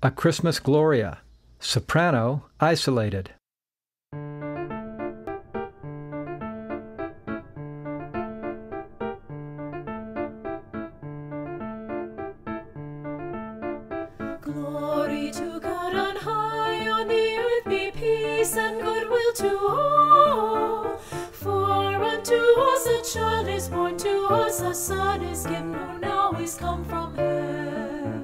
A Christmas Gloria. Soprano, isolated. Glory to God on high, on the earth be peace and goodwill to all. For unto us a child is born, to us a son is given, who now is come from heaven.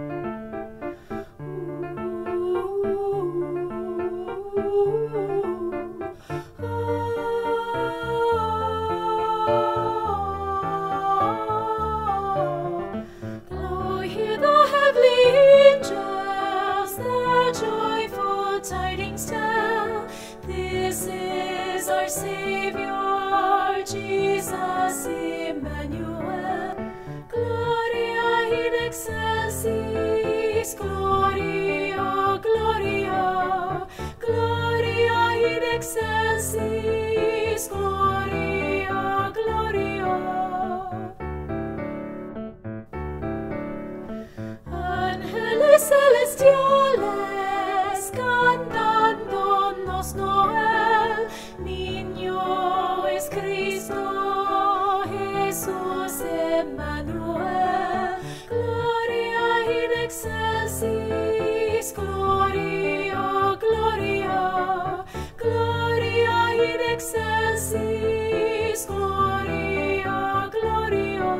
Tidings tell, this is our Savior, Jesus Emmanuel. Gloria in excelsis, Gloria, Gloria, Gloria in excelsis, Gloria, Gloria. Angeles celestiales cantándonos Noel, niño es Cristo, Jesús Emmanuel. Gloria in excelsis, Gloria, Gloria, Gloria in excelsis, Gloria, Gloria.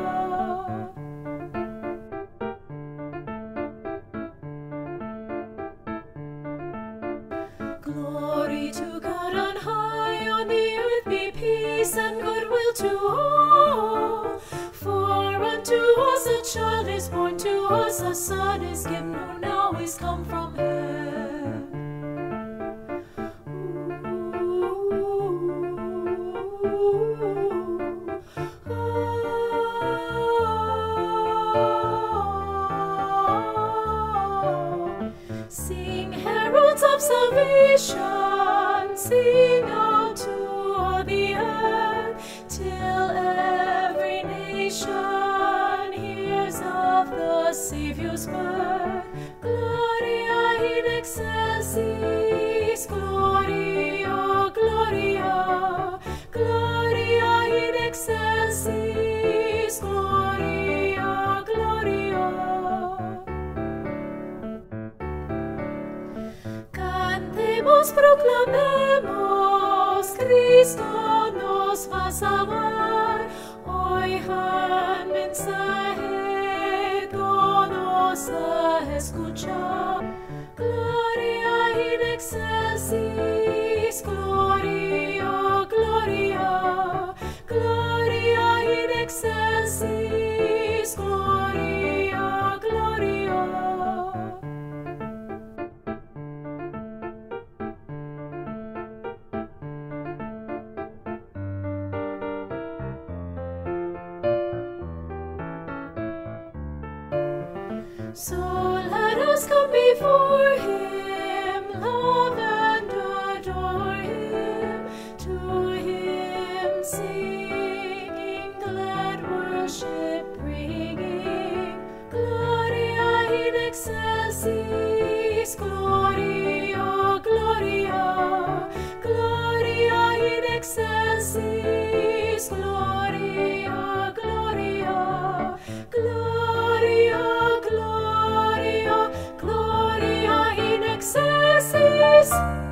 Glory to God on high, on the earth be peace and goodwill to all. For unto us a child is born, to us a son is given, who now is come from heaven. Sing, heralds of salvation, sing out to all the earth, till every nation hears of the Savior's birth. Gloria in excelsis, Gloria, Gloria, Gloria in excelsis, Gloria, Gloria. Proclamemos, Cristo nos va a salvar. Oigan mensaje todos a escuchar. Gloria in excelsis, Gloria, Gloria, Gloria in excelsis, Gloria, Gloria. So let us come before Him, love and adore Him, to Him singing, glad worship bringing. Gloria in excelsis, Gloria, Gloria, Gloria in excelsis, Gloria, Gloria, Gloria, Gloria, Gloria in excelsis.